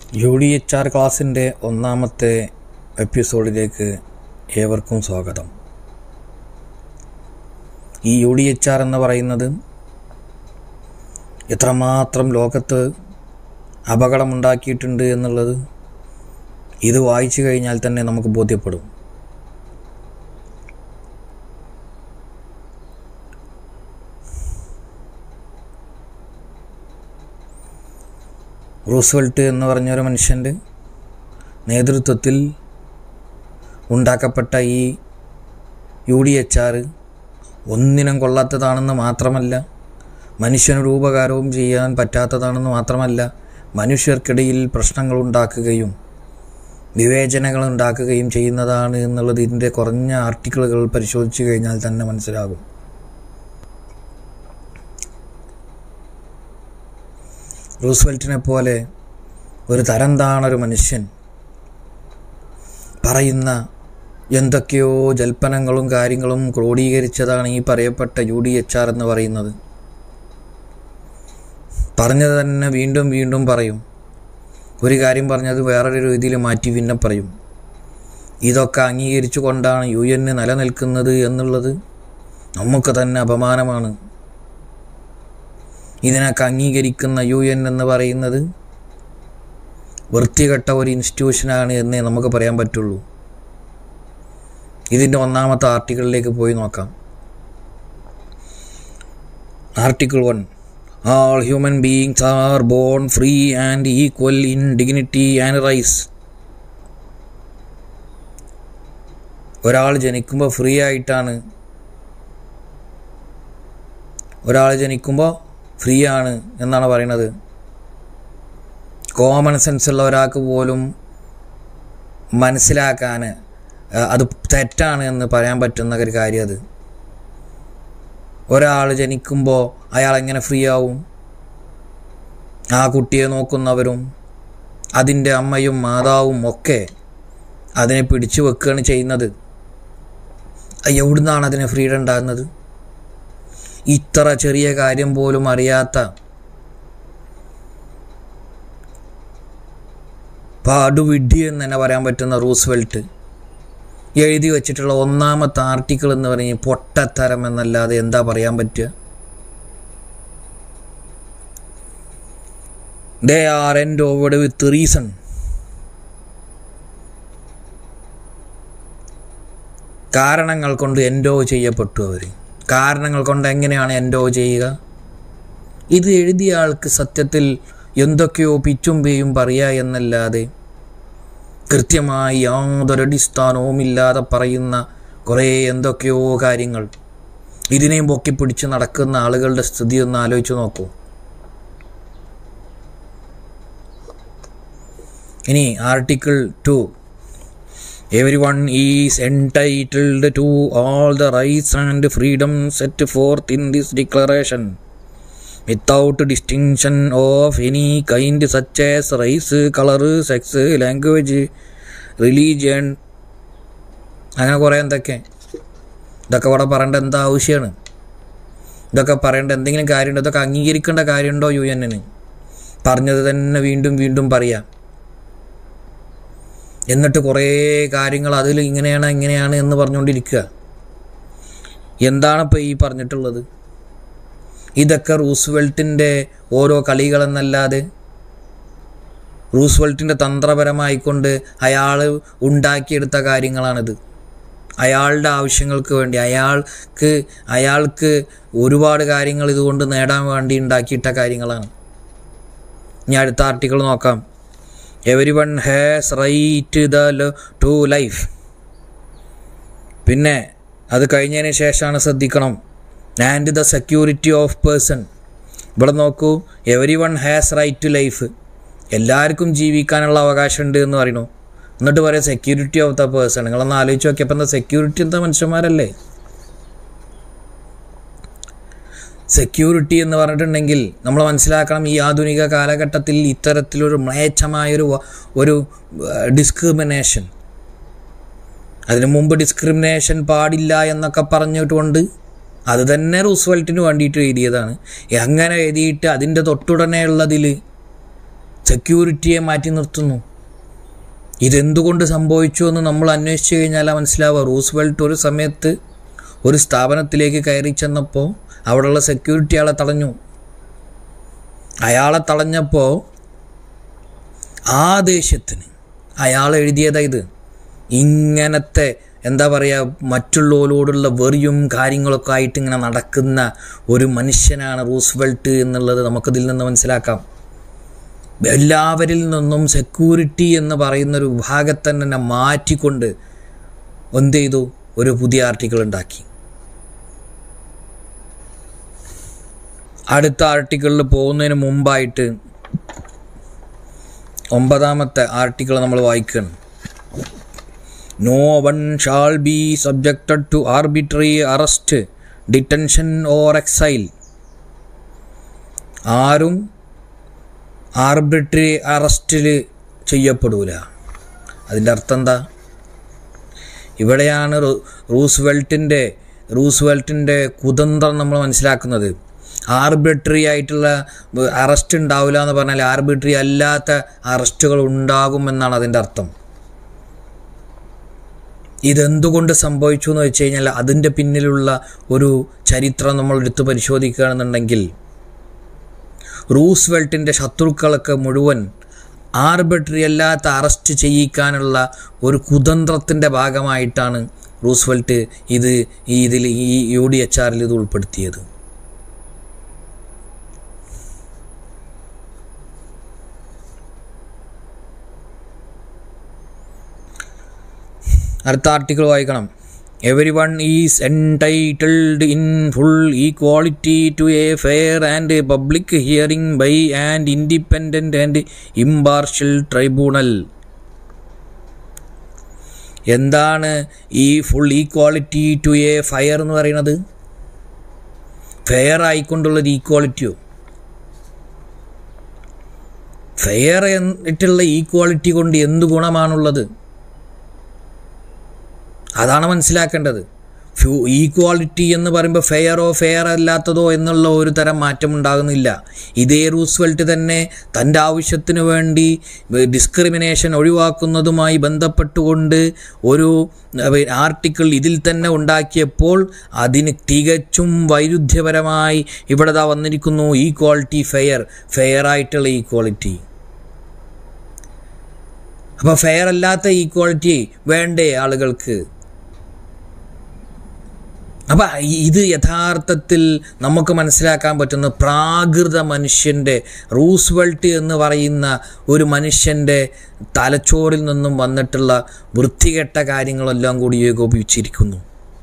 UDHR ക്ലാസ്സിൻ്റെ ഒന്നാമത്തെ എപ്പിസോഡിലേക്ക് ഏവർക്കും സ്വാഗതം. ഈ UDHR എന്ന് പറയുന്നത് എത്രമാത്രം ലോകത്ത് അപകടമുണ്ടാക്കിയിട്ടുണ്ട് എന്നുള്ളത് ഇത് വായിച്ചു കഴിഞ്ഞാൽ തന്നെ നമുക്ക് ബോധ്യപ്പെടും. റൂസ്വെൽറ്റ് എന്ന് പറഞ്ഞൊരു മനുഷ്യൻ്റെ നേതൃത്വത്തിൽ ഉണ്ടാക്കപ്പെട്ട ഈ UDHR ഒന്നിനും കൊള്ളാത്തതാണെന്ന് മാത്രമല്ല, മനുഷ്യനൊരു ഉപകാരവും ചെയ്യാൻ പറ്റാത്തതാണെന്ന് മാത്രമല്ല, മനുഷ്യർക്കിടയിൽ പ്രശ്നങ്ങളുണ്ടാക്കുകയും വിവേചനങ്ങൾ ഉണ്ടാക്കുകയും ചെയ്യുന്നതാണ് എന്നുള്ളത് ഇതിൻ്റെ കുറഞ്ഞ ആർട്ടിക്കിളുകൾ പരിശോധിച്ചു കഴിഞ്ഞാൽ തന്നെ മനസ്സിലാകും. റൂസ്വെൽറ്റിനെ പോലെ ഒരു തരം താണൊരു മനുഷ്യൻ പറയുന്ന എന്തൊക്കെയോ ജൽപ്പനങ്ങളും കാര്യങ്ങളും ക്രോഡീകരിച്ചതാണ് ഈ പറയപ്പെട്ട UDHR എന്ന് പറയുന്നത്. പറഞ്ഞത് തന്നെ വീണ്ടും വീണ്ടും പറയും. ഒരു കാര്യം പറഞ്ഞത് വേറൊരു രീതിയിൽ മാറ്റി പിന്നെ പറയും. ഇതൊക്കെ അംഗീകരിച്ചു കൊണ്ടാണ് UN നിലനിൽക്കുന്നത് എന്നുള്ളത് നമുക്ക് തന്നെ അപമാനമാണ്. ഇതിനൊക്കെ അംഗീകരിക്കുന്ന UN എന്ന് പറയുന്നത് വൃത്തികെട്ട ഒരു ഇൻസ്റ്റിറ്റ്യൂഷനാണ് എന്നേ നമുക്ക് പറയാൻ പറ്റുള്ളൂ. ഇതിൻ്റെ ഒന്നാമത്തെ ആർട്ടിക്കിളിലേക്ക് പോയി നോക്കാം. Article 1. All human beings are born free and equal in dignity and rights. ഒരാൾ ജനിക്കുമ്പോൾ ഫ്രീ ആയിട്ടാണ്, ഒരാൾ ജനിക്കുമ്പോൾ ഫ്രീ ആണ് എന്നാണ് പറയുന്നത്. കോമൺ സെൻസ് ഉള്ള ഒരാൾക്ക് പോലും മനസ്സിലാക്കാൻ അത് തെറ്റാണ് എന്ന് പറയാൻ പറ്റുന്ന ഒരു കാര്യം അത്. ഒരാൾ ജനിക്കുമ്പോൾ അയാൾ എങ്ങനെ ഫ്രീ ആവും? ആ കുട്ടിയെ നോക്കുന്നവരും അതിൻ്റെ അമ്മയും മാതാവും ഒക്കെ അതിനെ പിടിച്ചു വെക്കുകയാണ് ചെയ്യുന്നത്. എവിടുന്നാണ് അതിന് ഫ്രീഡം ഉണ്ടാകുന്നത്? ഇത്ര ചെറിയ കാര്യം പോലും അറിയാത്ത പാടുവിഡ്ഢി എന്ന് തന്നെ പറയാൻ പറ്റുന്ന റൂസ്വെൽറ്റ് എഴുതി വച്ചിട്ടുള്ള ഒന്നാമത്തെ ആർട്ടിക്കിൾ എന്ന് പറഞ്ഞ് പൊട്ടത്തരം എന്നല്ലാതെ എന്താ പറയാൻ പറ്റുക? They are endowed with reason. കാരണങ്ങൾ കൊണ്ട് എൻഡോ ചെയ്യപ്പെട്ടു അവർ. കാരണങ്ങൾ കൊണ്ട് എങ്ങനെയാണ് എൻഡോ ചെയ്യുക? ഇത് എഴുതിയ ആൾക്ക് സത്യത്തിൽ എന്തൊക്കെയോ പിച്ചും പേയും പറയുക എന്നല്ലാതെ കൃത്യമായി യാതൊരു അടിസ്ഥാനവുമില്ലാതെ പറയുന്ന കുറേ എന്തൊക്കെയോ കാര്യങ്ങൾ. ഇതിനെയും പൊക്കിപ്പിടിച്ച് നടക്കുന്ന ആളുകളുടെ സ്ഥിതി ഒന്ന് ആലോചിച്ച് നോക്കൂ. ഇനി article 2. Everyone is entitled to all the rights and freedoms set forth in this declaration without distinction of any kind such as race, color, sex, language, religion. അങ്ങനെ കുറേ ഇതൊക്കെ ഇവിടെ പറയേണ്ട എന്താ ആവശ്യമാണ്? ഇതൊക്കെ പറയേണ്ട എന്തെങ്കിലും കാര്യമുണ്ടോ? ഇതൊക്കെ അംഗീകരിക്കേണ്ട കാര്യമുണ്ടോ UN? പറഞ്ഞത് തന്നെ വീണ്ടും വീണ്ടും പറയാം. എന്നിട്ട് കുറേ കാര്യങ്ങൾ അതിൽ ഇങ്ങനെയാണ് എന്ന് പറഞ്ഞുകൊണ്ടിരിക്കുക. എന്താണിപ്പോൾ ഈ പറഞ്ഞിട്ടുള്ളത്? ഇതൊക്കെ റൂസ്വെൽറ്റിൻ്റെ ഓരോ കളികളെന്നല്ലാതെ, റൂസ്വെൽറ്റിൻ്റെ തന്ത്രപരമായിക്കൊണ്ട് അയാൾ ഉണ്ടാക്കിയെടുത്ത കാര്യങ്ങളാണിത്. അയാളുടെ ആവശ്യങ്ങൾക്ക് വേണ്ടി അയാൾക്ക് ഒരുപാട് കാര്യങ്ങൾ ഇതുകൊണ്ട് നേടാൻ വേണ്ടി ഉണ്ടാക്കിയിട്ട കാര്യങ്ങളാണ്. ഇനി അടുത്ത ആർട്ടിക്കിൾ നോക്കാം. Everyone has right to life. പിന്നെ അത് കഴിഞ്ഞതിന് ശേഷമാണ് ശ്രദ്ധിക്കണം. And the security of person. ഇവിടെ നോക്കൂ, everyone has right to life. എല്ലാവർക്കും ജീവിക്കാനുള്ള അവകാശമുണ്ട് എന്ന് പറയണു. എന്നിട്ട് പറയാം സെക്യൂരിറ്റി ഓഫ് ദ പേഴ്സൺ. നിങ്ങളൊന്ന് ആലോചിച്ച് നോക്കിയപ്പോൾ എന്താ സെക്യൂരിറ്റി? എന്താ മനുഷ്യന്മാരല്ലേ? സെക്യൂരിറ്റി എന്ന് പറഞ്ഞിട്ടുണ്ടെങ്കിൽ നമ്മൾ മനസ്സിലാക്കണം, ഈ ആധുനിക കാലഘട്ടത്തിൽ ഇത്തരത്തിലൊരു മ്ലേച്ഛമായൊരു ഡിസ്ക്രിമിനേഷൻ, അതിനു മുമ്പ് ഡിസ്ക്രിമിനേഷൻ പാടില്ല എന്നൊക്കെ പറഞ്ഞിട്ടുണ്ട്. അത് തന്നെ റൂസ്വെൽറ്റിന് വേണ്ടിയിട്ട് എഴുതിയതാണ്. അങ്ങനെ എഴുതിയിട്ട് അതിൻ്റെ തൊട്ടുടനെയുള്ളതിൽ സെക്യൂരിറ്റിയെ മാറ്റി നിർത്തുന്നു. ഇതെന്തുകൊണ്ട് സംഭവിച്ചു എന്ന് നമ്മൾ അന്വേഷിച്ച് കഴിഞ്ഞാൽ മനസ്സിലാവുക. റൂസ്വെൽറ്റ് ഒരു സമയത്ത് ഒരു സ്ഥാപനത്തിലേക്ക് കയറി ചെന്നപ്പോൾ അവിടെയുള്ള സെക്യൂരിറ്റി അയാളെ തടഞ്ഞു. അയാളെ തടഞ്ഞപ്പോൾ ആ ദേഷ്യത്തിന് അയാൾ എഴുതിയതാ ഇത്. ഇങ്ങനത്തെ എന്താ പറയുക, മറ്റുള്ളവരോടുള്ള വെറിയും കാര്യങ്ങളൊക്കെ ആയിട്ട് ഇങ്ങനെ നടക്കുന്ന ഒരു മനുഷ്യനാണ് റൂസ്വെൽറ്റ് എന്നുള്ളത് നമുക്കിതിൽ നിന്ന് മനസ്സിലാക്കാം. എല്ലാവരിൽ നിന്നും സെക്യൂരിറ്റി എന്ന് പറയുന്നൊരു വിഭാഗത്തെ തന്നെ മാറ്റിക്കൊണ്ട് എന്ത് ചെയ്തു, ഒരു പുതിയ ആർട്ടിക്കിൾ ഉണ്ടാക്കി. അടുത്ത ആർട്ടിക്കിളിൽ പോകുന്നതിന് മുമ്പായിട്ട് 9ാമത്തെ ആർട്ടിക്കിൾ നമ്മൾ വായിക്കണം. No one shall be subjected to arbitrary arrest, detention or exile. ആരും ആർബിട്രറി അറസ്റ്റിൽ ചെയ്യപ്പെടൂല. അതിൻ്റെ അർത്ഥം എന്താ? ഇവിടെയാണ് റൂസ്വെൽറ്റിൻ്റെ കുതന്ത്രം നമ്മൾ മനസ്സിലാക്കുന്നത്. ആർബിട്രറി ആയിട്ടുള്ള അറസ്റ്റ് ഉണ്ടാവില്ല എന്ന് പറഞ്ഞാൽ ആർബിട്രറി അല്ലാത്ത അറസ്റ്റുകൾ ഉണ്ടാകുമെന്നാണ് അതിൻ്റെ അർത്ഥം. ഇതെന്തുകൊണ്ട് സംഭവിച്ചു എന്ന് വെച്ച് കഴിഞ്ഞാൽ അതിൻ്റെ പിന്നിലുള്ള ഒരു ചരിത്രം നമ്മൾ എടുത്ത് പരിശോധിക്കുകയാണെന്നുണ്ടെങ്കിൽ റൂസ്വെൽറ്റിൻ്റെ ശത്രുക്കളൊക്കെ മുഴുവൻ ആർബിട്രറി അല്ലാത്ത അറസ്റ്റ് ചെയ്യിക്കാനുള്ള ഒരു കുതന്ത്രത്തിൻ്റെ ഭാഗമായിട്ടാണ് റൂസ്വെൽറ്റ് ഈ UDHRൽ ഇത് ഉൾപ്പെടുത്തിയത്. അടുത്ത ആർട്ടിക്കിൾ വായിക്കണം. Everyone is entitled in full equality to a fair and public hearing by an independent and impartial tribunal. എന്താണ് ഈ full equality to a fair എന്ന് പറയുന്നത്? ഫെയർ ആയിക്കൊണ്ടുള്ളൊരു ഈക്വാളിറ്റിയോ? ഫെയർ ആയിട്ടുള്ള ഈക്വാളിറ്റി കൊണ്ട് എന്ത് ഗുണമാണുള്ളത്? അതാണ് മനസ്സിലാക്കേണ്ടത്. ഈക്വാളിറ്റി എന്ന് പറയുമ്പോൾ ഫെയർ അല്ലാത്തതോ എന്നുള്ള ഒരു തരം മാറ്റം ഉണ്ടാകുന്നില്ല. ഇതേ റൂസ്വെൽറ്റ് തന്നെ തൻ്റെ ആവശ്യത്തിന് വേണ്ടി ഡിസ്ക്രിമിനേഷൻ ഒഴിവാക്കുന്നതുമായി ബന്ധപ്പെട്ടുകൊണ്ട് ഒരു ആർട്ടിക്കിൾ ഇതിൽ തന്നെ ഉണ്ടാക്കിയപ്പോൾ അതിന് തികച്ചും വൈരുദ്ധ്യപരമായി ഇവിടെ വന്നിരിക്കുന്നു. ഈക്വാളിറ്റി ഫെയർ ആയിട്ടുള്ള ഈക്വാളിറ്റി. അപ്പോൾ ഫെയർ അല്ലാത്ത ഈക്വാളിറ്റി വേണ്ടേ ആളുകൾക്ക്? അപ്പം ഇത് യഥാർത്ഥത്തിൽ നമുക്ക് മനസ്സിലാക്കാൻ പറ്റുന്ന പ്രാകൃത മനുഷ്യൻ്റെ, റൂസ്വെൽറ്റ് എന്ന് പറയുന്ന ഒരു മനുഷ്യൻ്റെ തലച്ചോറിൽ നിന്നും വന്നിട്ടുള്ള വൃത്തികെട്ട കാര്യങ്ങളെല്ലാം കൂടി ഏകോപിച്ചിരിക്കുന്നു.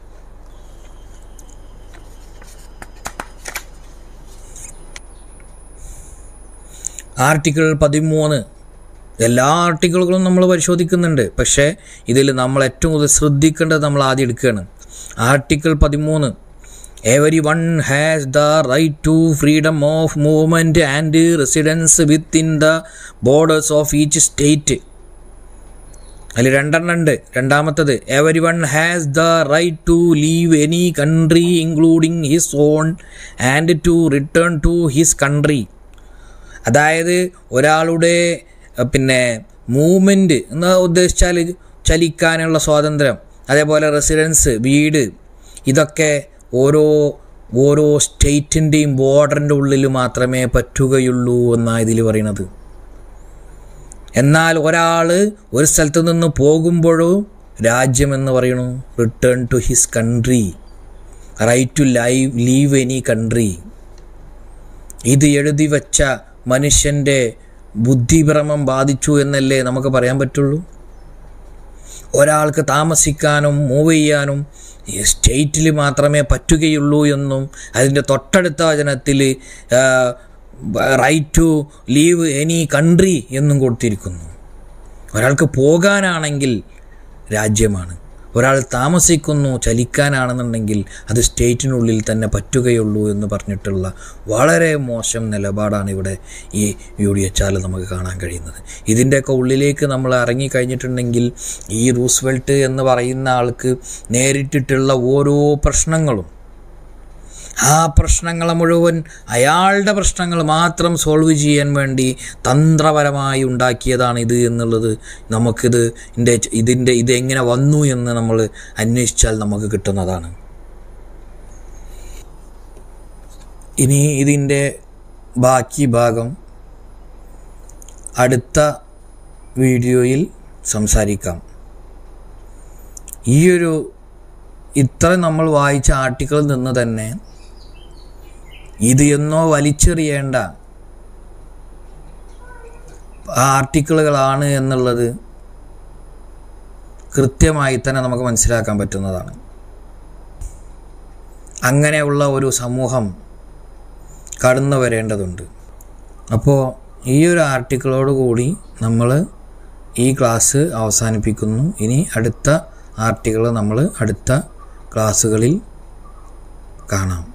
ആർട്ടിക്കിൾ 13. എല്ലാ ആർട്ടിക്കിളുകളും നമ്മൾ പരിശോധിക്കുന്നുണ്ട്, പക്ഷേ ഇതിൽ നമ്മൾ ഏറ്റവും കൂടുതൽ ശ്രദ്ധിക്കേണ്ടത് നമ്മൾ ആദ്യം എടുക്കുകയാണ്. Article 13. Everyone has the right to freedom of movement and residence within the borders of each state. അതിൽ 2 ഉണ്ട്. രണ്ടാമത്തത് Everyone has the right to leave any country including his own and to return to his country. അതായത് ഒരാളുടെ movement എന്ന് ഉദ്ദേശിച്ചാൽ ചലിക്കാനുള്ള സ്വാതന്ത്ര്യം, അതേപോലെ residence, വീട്, ഇതൊക്കെ ഓരോ സ്റ്റേറ്റിൻ്റെയും ബോർഡറിൻ്റെ ഉള്ളിൽ മാത്രമേ പറ്റുകയുള്ളൂ എന്നാണ് ഇതിൽ പറയുന്നത്. എന്നാൽ ഒരാൾ ഒരു സ്ഥലത്ത് നിന്ന് പോകുമ്പോഴോ രാജ്യമെന്ന് പറയണു return to his country, right to leave any country. ഇത് എഴുതി വച്ച മനുഷ്യൻ്റെ ബുദ്ധിഭ്രമം ബാധിച്ചു എന്നല്ലേ നമുക്ക് പറയാൻ പറ്റുള്ളൂ. ഒരാൾക്ക് താമസിക്കാനും മൂവ് ചെയ്യാനും സ്റ്റേറ്റിൽ മാത്രമേ പറ്റുകയുള്ളൂ എന്നും അതിൻ്റെ തൊട്ടടുത്ത വചനത്തിൽ right to leave any country എന്നും കൊടുത്തിരിക്കുന്നു. ഒരാൾക്ക് പോകാനാണെങ്കിൽ രാജ്യമാണ്, ഒരാൾ താമസിക്കുന്നു ചലിക്കാനാണെന്നുണ്ടെങ്കിൽ അത് സ്റ്റേറ്റിനുള്ളിൽ തന്നെ പറ്റുകയുള്ളൂ എന്ന് പറഞ്ഞിട്ടുള്ള വളരെ മോശം നിലപാടാണ് ഇവിടെ ഈ UDHRൽ നമുക്ക് കാണാൻ കഴിയുന്നത്. ഇതിൻ്റെയൊക്കെ ഉള്ളിലേക്ക് നമ്മൾ ഇറങ്ങിക്കഴിഞ്ഞിട്ടുണ്ടെങ്കിൽ ഈ റൂസ്വെൽറ്റ് എന്ന് പറയുന്ന ആൾക്ക് നേരിട്ടിട്ടുള്ള ഓരോ പ്രശ്നങ്ങളും ആ പ്രശ്നങ്ങളെ മുഴുവൻ അയാളുടെ പ്രശ്നങ്ങൾ മാത്രം സോൾവ് ചെയ്യാൻ വേണ്ടി തന്ത്രപരമായി ഉണ്ടാക്കിയതാണ് ഇത് എന്നുള്ളത് ഇതെങ്ങനെ വന്നു എന്ന് നമ്മൾ അന്വേഷിച്ചാൽ നമുക്ക് കിട്ടുന്നതാണ്. ഇനി ഇതിൻ്റെ ബാക്കി ഭാഗം അടുത്ത വീഡിയോയിൽ സംസാരിക്കാം. ഇത്ര നമ്മൾ വായിച്ച ആർട്ടിക്കിളിൽ നിന്ന് തന്നെ ഇത് എന്നോ വലിച്ചെറിയേണ്ട ആർട്ടിക്കിളുകളാണ് എന്നുള്ളത് കൃത്യമായി തന്നെ നമുക്ക് മനസ്സിലാക്കാൻ പറ്റുന്നതാണ്. അങ്ങനെയുള്ള ഒരു സമൂഹം കടന്നു വരേണ്ടതുണ്ട്. അപ്പോൾ ഈ ഒരു ആർട്ടിക്കിളോട് കൂടി നമ്മൾ ഈ ക്ലാസ് അവസാനിപ്പിക്കുന്നു. ഇനി അടുത്ത ആർട്ടിക്കിൾ നമ്മൾ അടുത്ത ക്ലാസ്സുകളിൽ കാണാം.